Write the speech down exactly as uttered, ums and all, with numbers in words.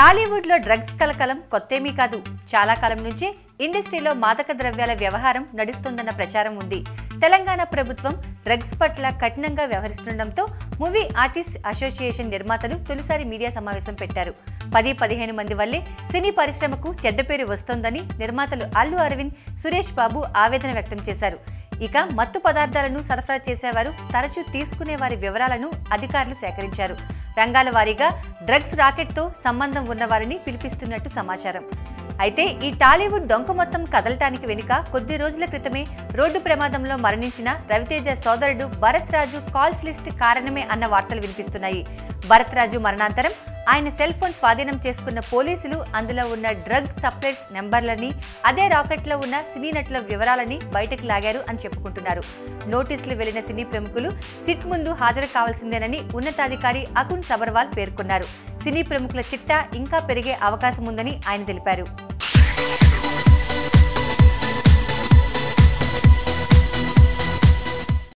టాలీవుడ్ లో డ్రగ్స్ కలకలం కొత్తేమీ కాదు. చాలా కాలం నుంచి ఇండస్ట్రీలో మాదక ద్రవ్యాల వ్యవహారం నడుస్తుందన్న ప్రచారం ఉంది. తెలంగాణ ప్రభుత్వం డ్రగ్స్ పట్ల కఠినంగా వ్యవహరిస్తుండటంతో మూవీ ఆర్టిస్ట్ అసోసియేషన్ నిర్మాతలు తొలిసారి మీడియా సమావేశం పెట్టారు. పది పదిహేను మంది వల్లే సినీ పరిశ్రమకు చెడ్డ పేరు వస్తోందని నిర్మాతలు అల్లు అరవింద్, సురేష్ బాబు ఆవేదన వ్యక్తం చేశారు. ఇక మత్తు పదార్థాలను సరఫరా చేసేవారు, తరచూ తీసుకునే వారి వివరాలను అధికారులు సేకరించారు. రంగాల వారీగా డ్రగ్స్ రాకెట్ తో సంబంధం ఉన్నవారిని పిలిపిస్తున్నట్టు సమాచారం. అయితే ఈ టాలీవుడ్ డొంక మొత్తం కదలటానికి వెనుక కొద్ది రోజుల క్రితమే రోడ్డు ప్రమాదంలో మరణించిన రవితేజ సోదరుడు భరత్ రాజు కాల్స్ లిస్ట్ కారణమే అన్న వార్తలు వినిపిస్తున్నాయి. భరత్ రాజు మరణాంతరం ఆయన సెల్ ఫోన్ స్వాధీనం చేసుకున్న పోలీసులు అందులో ఉన్న డ్రగ్ సప్లైస్ నెంబర్లని, అదే రాకెట్లో ఉన్న సినీ నటుల వివరాలని బయటకు లాగారు అని చెప్పుకుంటున్నారు. నోటీసులు వెళ్లిన సినీ ప్రముఖులు సిట్ ముందు హాజరు కావాల్సిందేనని ఉన్నతాధికారి అకున్ సబర్వాల్ పేర్కొన్నారు. సినీ ప్రముఖుల చిట్టా ఇంకా పెరిగే అవకాశం ఉందని ఆయన తెలిపారు.